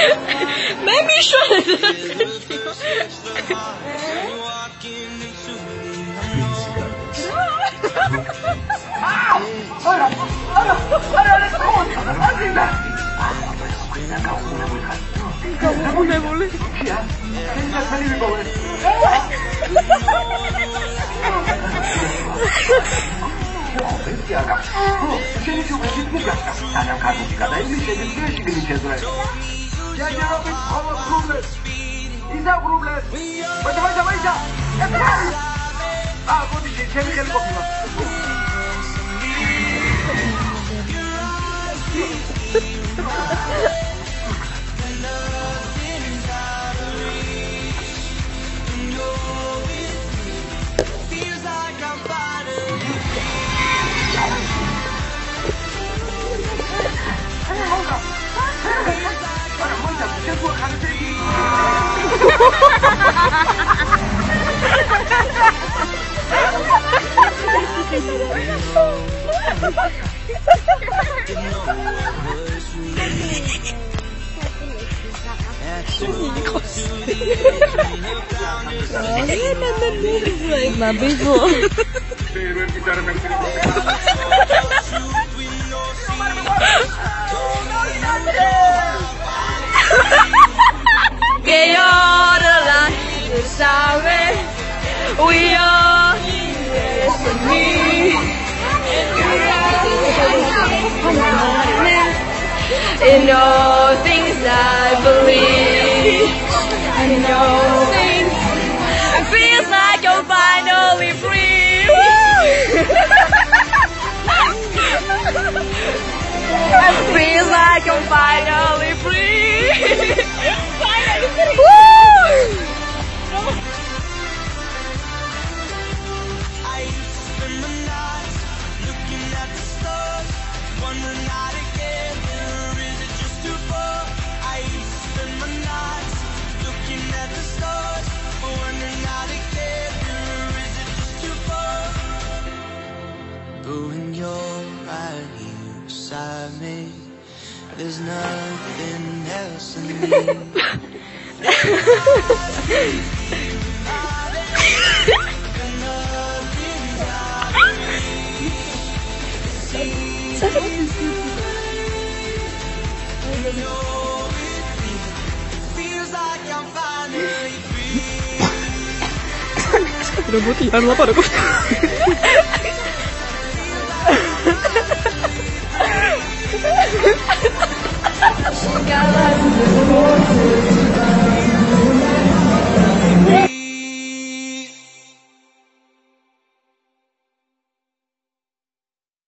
没米说的。Kamu boleh. Que llora la gente sabe, we are destiny. In all things I believe, in all things it feels like I'm finally free. It feels like I'm finally free. When you're right here beside me, there's nothing else I need. Feels like I'm finally free. Работа, я могла поработать.